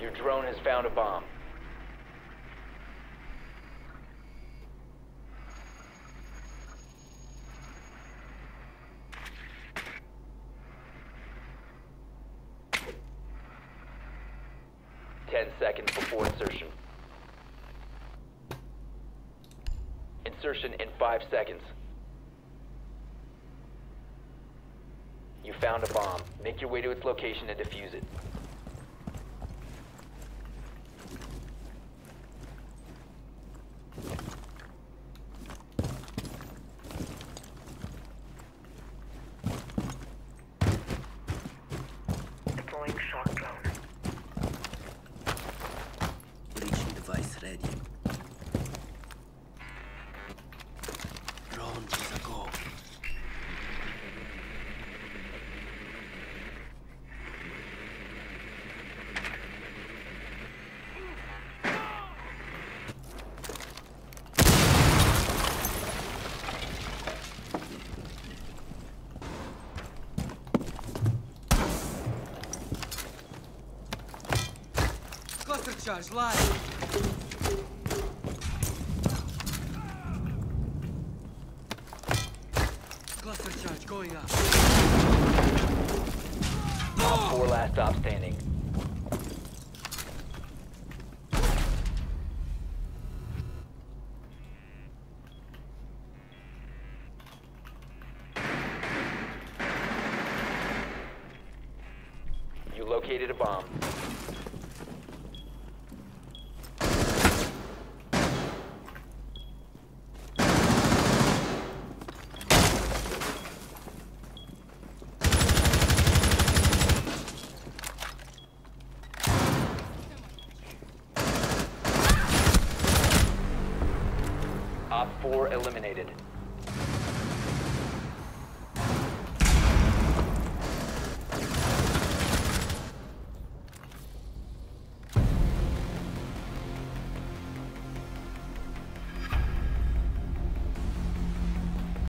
Your drone has found a bomb. Ten seconds before insertion. Insertion in 5 seconds. You found a bomb. Make your way to its location and defuse it. Deploying shock drone. Breaching device ready. Drone is a go. Cluster charge live. Cluster charge going up. Op 4 last stop standing. You located a bomb. Op 4 eliminated.